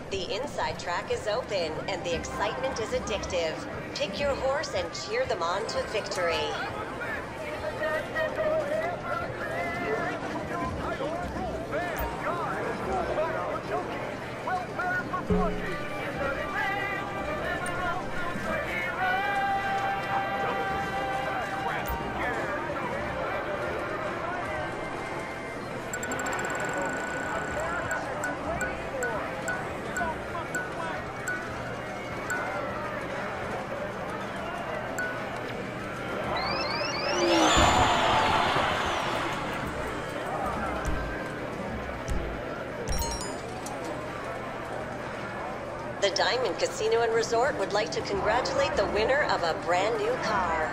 The inside track is open, and the excitement is addictive. Pick your horse and cheer them on to victory. The Diamond Casino and Resort would like to congratulate the winner of a brand new car.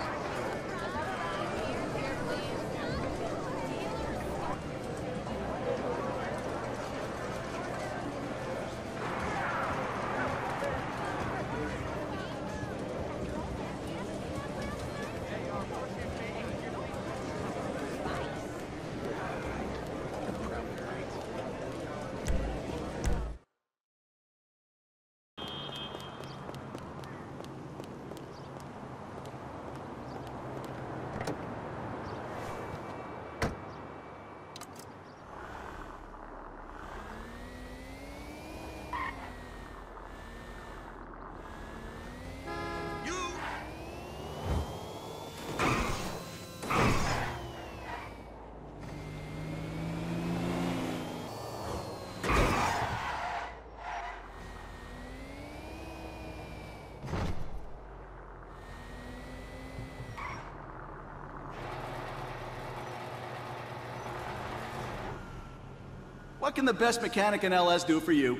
What can the best mechanic in LS do for you?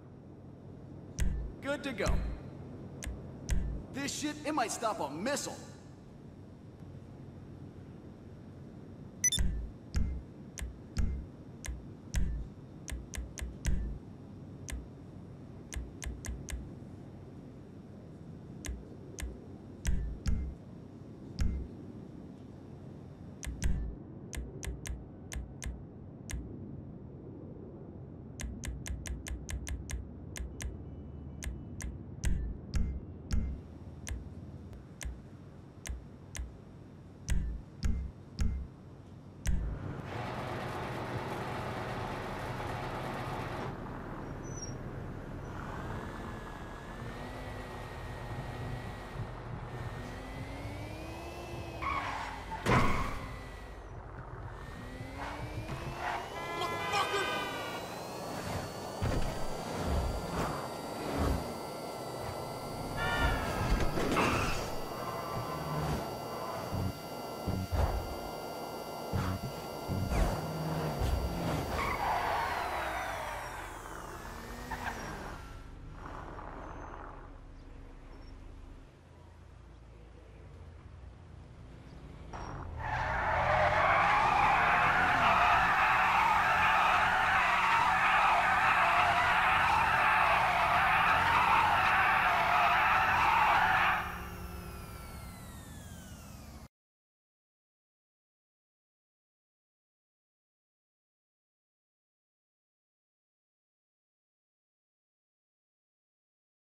Good to go. This shit, it might stop a missile.